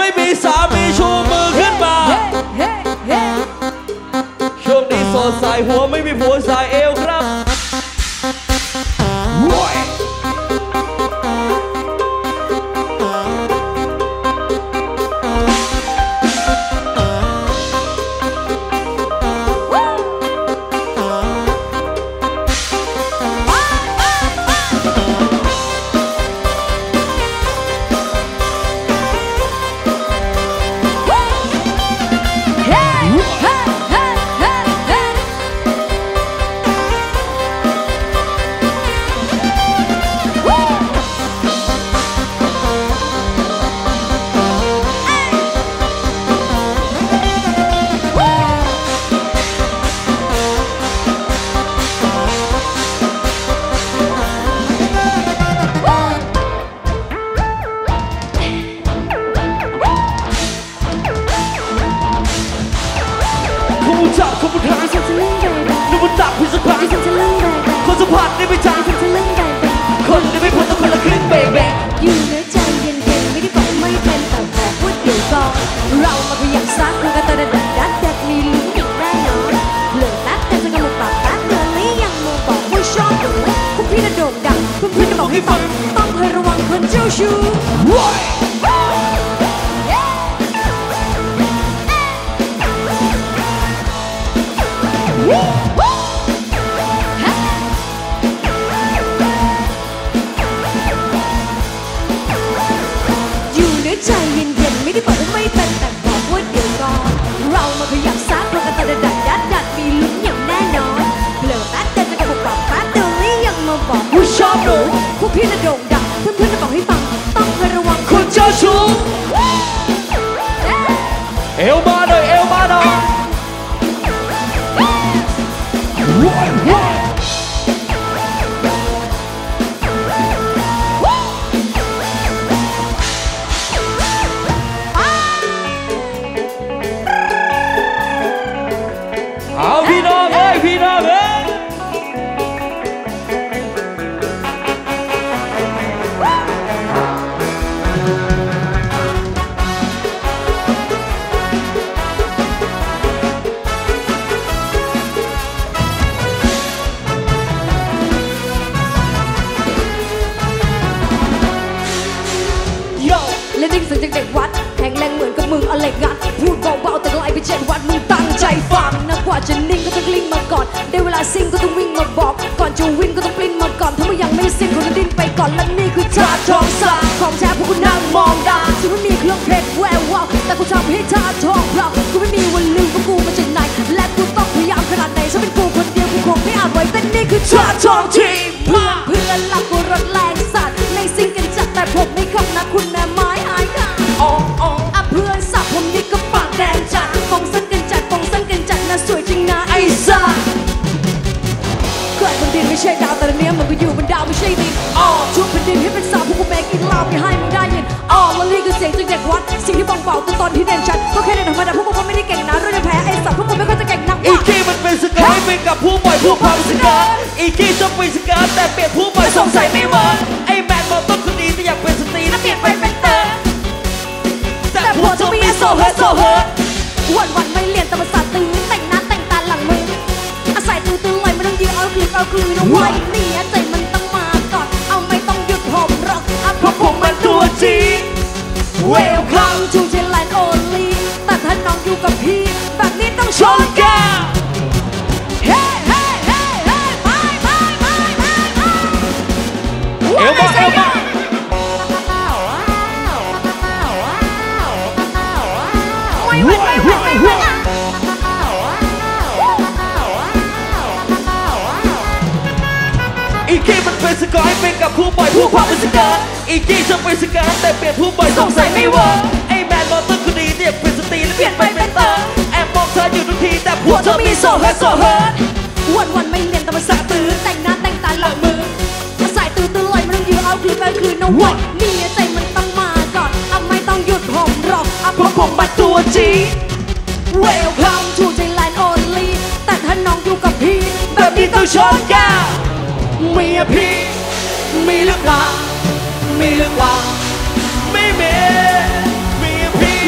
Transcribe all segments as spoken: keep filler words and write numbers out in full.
ไม่มีสามีชูมือขึ้นมาช่วงนี้โสดสายหัวไม่มีผัวสายเอวครับต้องให้ระวังคนเจ้าชู้อยู่ในใจเย็นๆไม่ได้บอกว่าไม่เป็นแต่บอกว่าเดี๋ยวก่อนเรามาขยับซักเพราะกันตะดัดดัดดัดมีลุ้นอย่างแน่นอนเปลือกแป๊ดเดินจะกับบอกแป๊ดเดินนี่ยังมาบอกว่าชอบหนูพวกพี่น่ะโด่งดังเพื่อนๆจะบอกให้ฟังต้องให้ระวังคนเจ้าชู้เอวมาหน่อยเอวมาหน่อยเอาพี่น้องเอ้ยพี่น้องเอ้ยเล่นดิ้งสังจากเด็กวัดแข็งแรงเหมือนกับมึงเอาเหล็กงัดพูดเบาๆแต่ไกลไปเจ็ดวัดมึงตั้งใจฟังนะกว่าจะนิ่งก็ต้องกลิ้งมาก่อนได้เวลาซิ่งก็ต้องวิ่งมาบอกก่อนจะวิ่งก็ต้องปลิ้นมาก่อนถ้าไม่ยังไม่ซิ่งก็ต้องดิ้นไปก่อนและนี่คือท่าทองสาของแท้พวกกูนั่งมองดาวซึ่งไม่มีเครื่องเพชรแวววาวแต่กูทำให้ท่าทองเรากูไม่มีวันลืมว่ากูมาจากไหนและกูต้องพยายามขนาดไหนฉันเป็นกูคนเดียวกูคงไม่อาจไว้แต่นี่คือท่าทองทีเพื่อนเพื่อนรักกูรถแรงสัตว์ในซิ่งกันจัดแต่ผมไม่ขับนะคุณแม่ไม้หายค่ะอ๋ออ๋ออ่ะเพื่อนสับผมนี่ก็ปากแดงจัดฟองสั้นกันจัดฟองสั้นกันจัดนะสวยจริงนะไอ้สัสเกิดบนดินไม่ใช่ดาวแต่เนี้ยมันก็อยู่บนดาวไม่ใช่ดินอ๋อทุบแผ่นดินให้เป็นสาวพวกกูแบกกินเหล้าไปให้มึงได้ยินอ๋อแล้วนี่คือเสียงจากเด็กวัดเสียงที่บังเบาตัวตอนที่เด่นชัดก็แค่เด่นธรรมดาพวกกูไม่ได้เก่งนะเราจะแพ้ไอ้สัสพวกกูไม่ค่อยจะเก่งนักอีกที่มันเป็นสกายเป็นกับผู้ปล่อยผู้พังสกายอีกที่จะเป็นสกายแต่เปลี่ยนผู้ปล่อยสงสัยไม่เหมือนไอ้แมนบอกต้นคนดีแต่อยากเป็นสตรีแล้วเปลี่ยนไปเป็นเตอร์แต่พวกจะมีโซเฮิร์ตโซเฮิร์ตวันวันไม่เรียนแต่ภาษาตื่นแต่งหน้าแต่งตาหลังมืออาศัยตื่นตื่นเลยไม่ต้องยืนเอาคลืนเอาคลืนเอาไว้เนี่ยใจมันต้องมาก่อนเอาไม่ต้องหยุดผมหรอกเพราะผมมันตัวจริง Welcome to Thailand only แต่ถ้าน้องอยู่กับพี่แบบนี้ต้องชนกันเฮ้เฮ้เฮ้เฮ้ไม่ไม่ไม่ไม่ไม่เอวมาเอวมาไม่ไม่ไม่ไม่ไม่ไม่อีกที่มันเป็นสกายเป็นกับผู้ปล่อยผู้ความเป็นสกายอีกที่จะเป็นสกายแต่เปลี่ยนผู้ปล่อยสงสัยไม่เวิร์กไอ้แมนมอเตอร์คนดีเรียกเป็นสตรีแล้วเปลี่ยนไปเป็นเตอร์แอบมองเธออยู่ทุกทีแต่พวกเธอมีโซเฮิร์ตโซเฮิร์ตวันวันไม่เรียนแต่ภาษาตื่นแต่งหน้าแต่งตาหลังมืออาศัยตื่นตื่นเลยไม่ต้องยืนเอาคลืนเอาคลืนเอาไว้นี่ใจมันต้องมาก่อนเอาไม่ต้องหยุดผมหรอกเอาเพราะผมมาตัวจริง Welcome to Thailand only แต่ถ้าน้องอยู่กับพี่แบบนี้ต้องชนกันมีพี่มีหรือเปล่ามีหรือเปล่าไม่มีมีพี่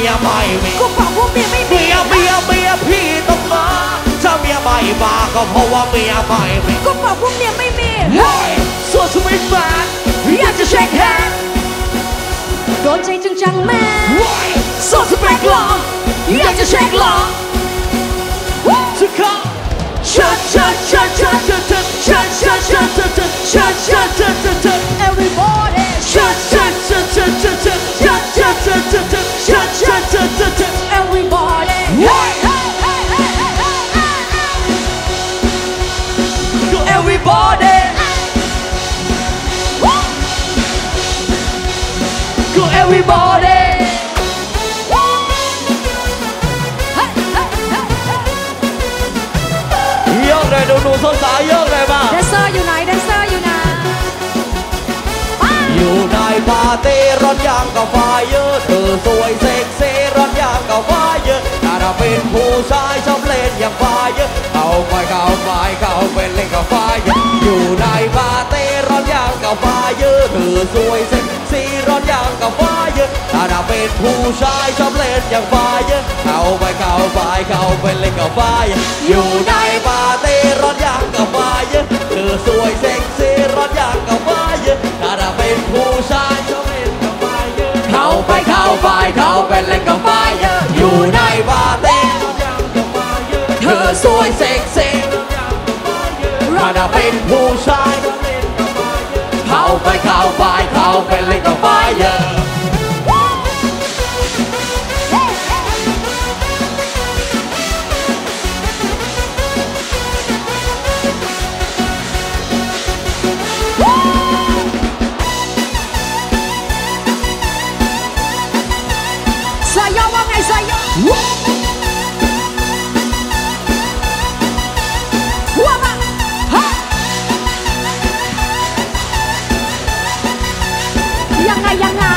ยไม่มีก็บอกว่าเมียไม่มีเมียเมียเมียพี่ต้องมาถ้าเมียไม่มาก็เพราะว่าเมียไม่มีก็บอกว่าเมียไม่มีส่วนสมัยแฟนอยากจะเช็คแฮนด์โดนใจจังจังแม่ส่วนสเปกหล่ออยากจะเช็คหล่อจะเข้าชัดชัดชัดชัดชัดชัดชัดชัดชัดชัดชัดชัดชัดชัด everybody ชัดชัดชัดชัดชัดชัดชัดชัดชัดชัดชัดชัดชัดชัดชัด everybody go everybody go everybodyยกเลยดูหนูสดใสยกเลยมาแดนเซอร์อยู่ไหนแดนเซอร์อยู่ไหนอยู่ในปาร์ตี้ร้อนอย่างกับไฟเยอะเธอสวยเซ็กซี่ร้อนอย่างกับไฟเยอะถ้าเป็นผู้ชายชอบเล่นอย่างไฟเยอะเข้าไปเข้าไปเข้าไปเล่นกับไฟเยอะอยู่ในปาร์ตี้ร้อนอย่างกับไฟเยอะเธอสวยเซ็กซี่ร้อนอย่างกับไฟเยอะถ้าเป็นผู้ชายชอบเล่นอย่างไฟเยอะเข้าไปเข้าไปเข้าไปเล่นกับไฟเยอะอยู่ในปาร์ตี้ร้อนอย่างกับไฟเยอะเธอสวยเซ็กซี่ร้อนอย่างกับไฟเยอะถ้าเป็นผู้ชายชอบเล่นกับไฟเยอะเข้าไปเข้าไปเข้าไปเล่นกับไฟเยอะอยู่ในปาร์ตี้ร้อนอย่างกับไฟเยอะเธอสวยเซ็กซี่ถ้าเป็นผู้ชายชอบเล่นกับไฟเยอะเข้าไปเข้าไปเข้าไปเล่นกับไฟเยอะสายยอว่าไงสายยอว่ามาฮะยังไงยังไง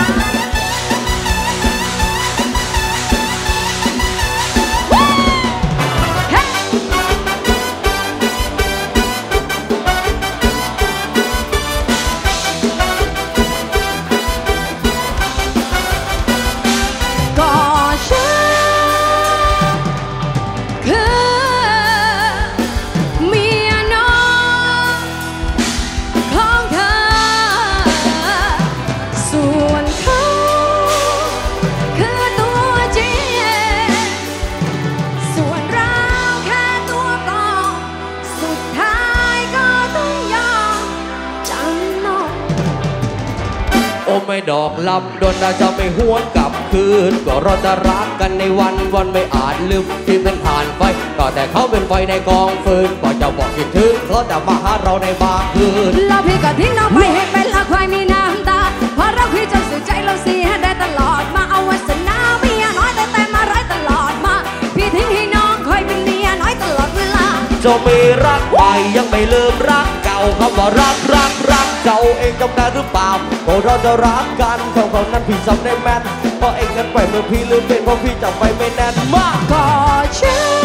ไม่ดอกลำโดนเราจะไม่หวนกลับคืนก็เราจะรักกันในวันวันไม่อาจลืมที่เป็นผ่านไฟก็แต่เขาเป็นไฟในกองฟืนก็จะบอกคิดถึงเขาจะมาหาเราในบางคืนแล้วพี่ก็ทิ้งน้องไปให้เป็นละควายมีน้ำตาเพราะเราพี่จนสุดใจเราเสียได้ตลอดมาเอาวาสนาเมียน้อยแต่แต่มาร้ายตลอดมาพี่ทิ้งให้น้องคอยเป็นเมียน้อยตลอดเวลาจะมีรักใหม่ยังไม่ลืมรักเก่าคำว่ารักรักรักเจ้าเองจำได้หรือเปล่าก็เราจะรักกันเขาเขานั้นพี่จำได้แม่นเพราะเองกันไปเมื่อพี่ลืมเป็นเพราะพี่จำไปไม่แน่นมากก็ฉัน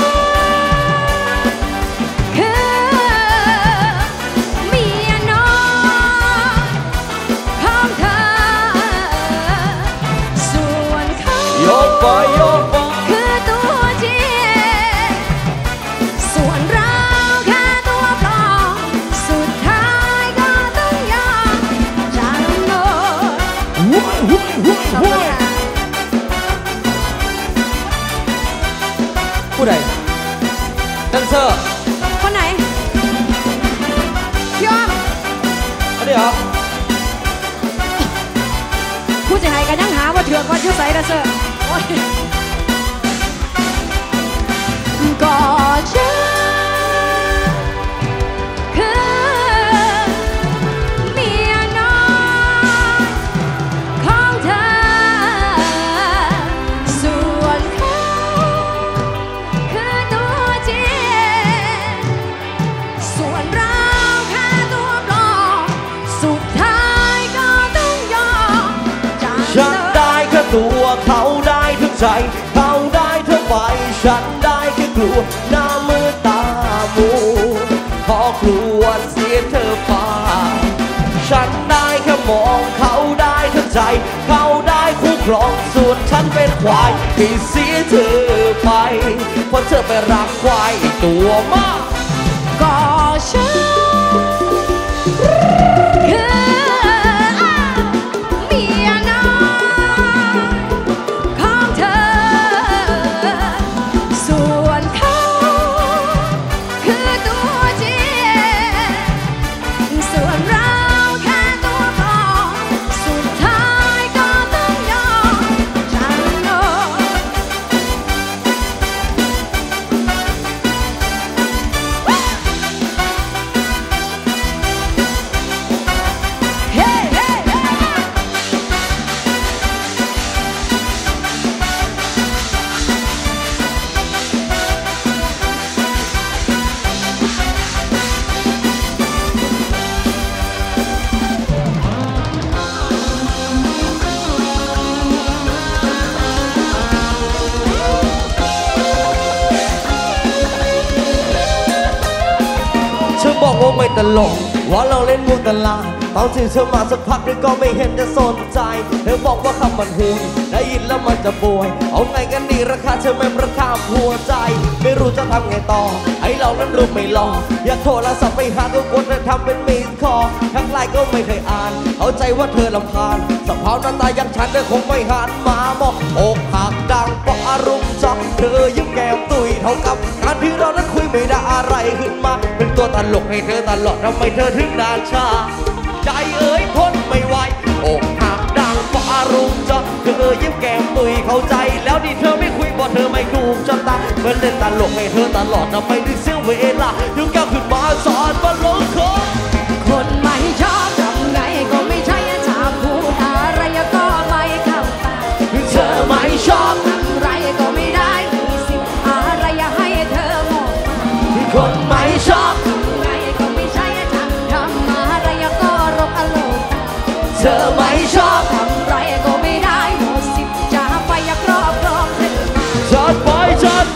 คือเมียน้อยของเธอส่วนเขาโยกไปโยกไปคือตัวจริงส่วนเราแค่ตัวปลอมสุดท้ายก็ต้องยอมจำนนผู้ใดแดนเซอร์คนไหนยอมอันนี้เหรอผู้เสียหายกันยังหาว่าเถื่อนว่าชื่อใส่แดนเซอร์ก็ฉันคือเมียน้อยของเธอส่วนเขาคือตัวจริงส่วนเราแค่ตัวปลอมสุดท้ายก็ต้องยอมฉันได้แค่ตัวเขาได้ทั้งใจเขาได้ทั้งไปฉันได้แค่กลัวหน้ามือตามูเพราะกลัวเสียเธอไปฉันได้แค่มองเขาได้ทั้งใจเขาได้คู่ครรองส่วนฉันเป็นควายที่เสียเธอไปเพราะเธอไปรักควายตัวมากก็ฉันคือเมียน้อยของเธอส่วนเขาคือตัวจริงส่วนเราแค่ตัวปลอมสุดท้ายก็ต้องยอมฉันโน้บอกว่าไม่ตลกว่าเราเล่นมุกตลาดตอนที่เธอมาสักพักเธอก็ไม่เห็นจะสนใจเธอบอกว่าคำมันหูได้ยินแล้วมันจะป่วยเอาไงกันดีราคาเธอไม่ประทับหัวใจไม่รู้จะทำไงต่อไอเรานั้นรู้ไม่รออยากโทรศัพท์ไปหาทุกคนแต่ทำเป็นมีคอทั้งไลน์ก็ไม่เคยอ่านเอาใจว่าเธอลำคาญสภาพหน้าตาอย่างฉันเธอคงไม่หันมามองอกหักดังเพราะอารมณ์จับเธอยิ้มแก้มตุยเท่ากับการที่เรานั้นคุยไม่ได้อะไรขึ้นมาเป็นตัวตลกให้เธอตลอดทำไมเธอถึงนานชาใจเอ๋ยทนไม่ไหวอกหักดังเพราะอารมณ์จับเธอยิ้มแก้มตุยเข้าใจแล้วนี่เธอไม่คุยบอกเธอไม่ถูกชะตาเหมือนเล่นตลกให้เธอตลอดทำไมถึงเสียเวลาถึงแก้วขึ้นมาสอนมาลงคอคนไม่ชอบทำไงก็ไม่ใช่จะพูดอะไรก็ไม่เข้าตาเธอไม่ชอบทำไรก็ไม่ได้มีสิทธิ์อะไรให้เธอมองคนไม่ชอบทำไงก็ไม่ใช่จะทำอะไรก็รบอารมณ์เธอไม่ชอบทำไรก็ไม่ได้มีสิทธิ์จะไปอยากครอบครองเธอจัดไปจัดไป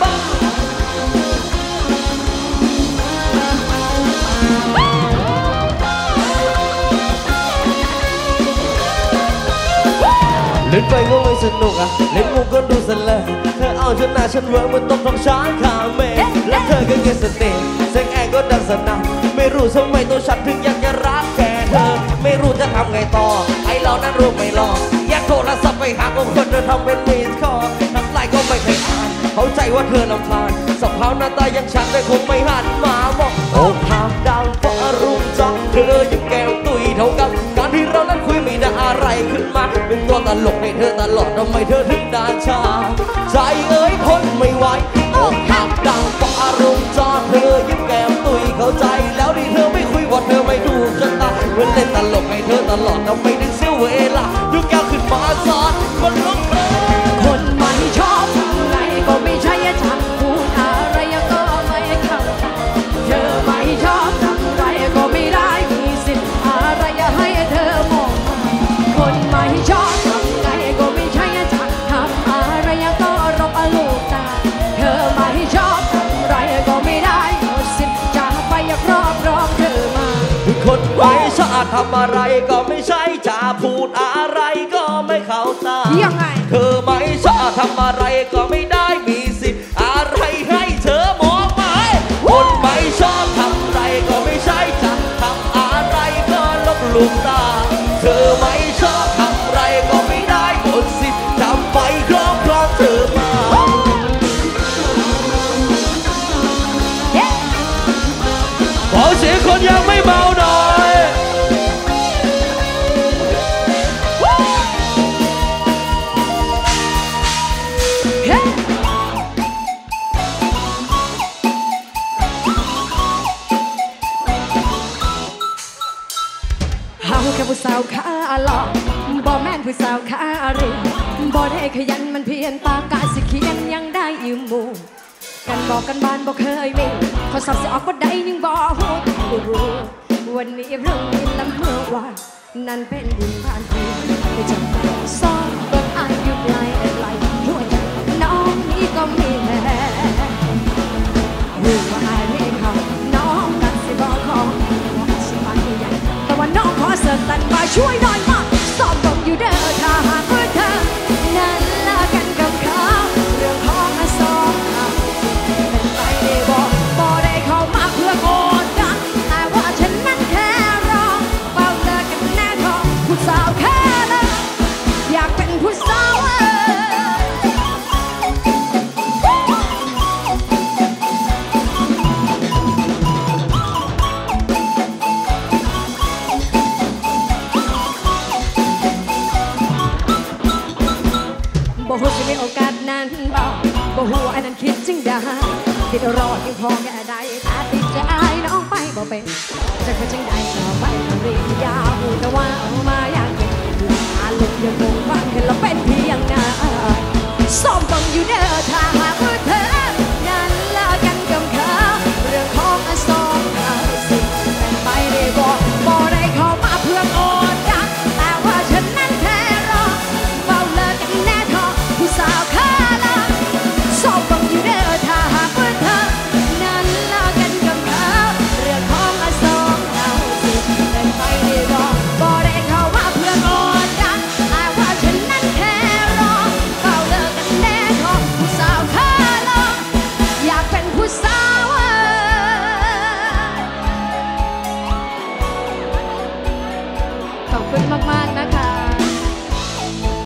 เล่นไปก็ไม่สนุกอ่ะเล่นมุกก็ดูสเลยเธอเอาชนะฉันเวิร์กมันตกท้องช้างขาเมฆและเธอก็เกสเตย์เซ็งแองก็ดังสนั่นไม่รู้ทำไมตัวฉันถึงอยากจะรักแค่เธอไม่รู้จะทำไงต่อไอเรานั้นรู้ไม่รออยากโทรศัพท์ไปหาคนเธอทำเป็นมีคอทั้งไลน์ก็ไม่เคยอ่านเข้าใจว่าเธอลำคาญสภาพหน้าตาอย่างฉันแต่คงไม่หันมาบอกอกหักดังเพราะอารมณ์จับเธอยิ้มแก้วตุยเท่ากับการที่เรานั้นคุยไม่ได้อะไรขึ้นมาเป็นตัวตลกให้เธอตลอดทำไมเธอถึงนานชาใจเอ๋ยทนไม่ไหวอกหักดังเพราะอารมณ์จับเธอยิ้มแก้วตุยเข้าใจแล้วที่เธอไม่คุยว่าเธอไม่ถูกชะตาเล่นเล่นตลกให้เธอตลอดทำไมถึงเสียเวลาทุกแก้วขึ้นมาสอนมันลุกคนไม่ชอบทำไงก็ไม่ใช่จะพูดอะไรก็ไม่เข้าเธอไม่ชอบทำไรก็ไม่ได้มีสิทธิ์อะไรให้เธอมองคนไม่ชอบทำไงก็ไม่ใช่จะทำอะไรก็รบอารมณ์ตาเธอไม่ชอบทำไรก็ไม่ได้มีสิทธิ์จะไปอยากครอบครองเธอมาคนไม่ชอบทำอะไรก็ไม่ใช่จะพูดอะไรก็ไม่เข้าตายังไงเธอไม่ชอบทำอะไรก็ไม่ได้มีสิทธิ์อะไรให้เธอมองมาคนไม่ชอบทำอะไรก็ไม่ใช่จะทำอะไรก็ลบหลู่ตาเธอไม่ชอบทำอะไรก็ไม่ได้หมดสิทธิ์จำไปครอบครองเธอมาขอเสียงคนยังไม่เมาหน่อยแค่ผู้สาวขาหลอกบ่แม่นผู้สาวขาเรียบ่ได้ขยันมันเพียรปากกาสิเขียนยังได้ยืมหมู่กันบอกกันบ้านบ่เคยมีข้อสอบสิออกบ่ได้ยังบ่ฮู้รู้วันนี้เรื่องนี้ลำเมื่อวานนั่นเป็นบุญผ่านทีได้จำเป็นซ้อนเบิ่งอายุไกลไกลหัวใจน้องนี้ก็มีแน่รู้ว่าอายไม่เข้าน้องกันสิบ่ขอสิไปใหญ่แต่ว่าน้องขอเสริมตันมาช่วยหน่อยมาสอบบอกอยู่เด้อถ้าหากว่าเธอบ่ฮู้สิมีโอกาสนั้นบ่บ่ฮู้อันนั้นคิดจึงได้คิดรอยังพอแก่ได้ถ้าติดใจน้องไปบ่เป็นจะเป็นจังใดต่อไปปริญญาหูแต่ว่าเอามาอย่างเก็บอารมณ์ยังคงฟังเห็นแล้วเป็นเพียงนา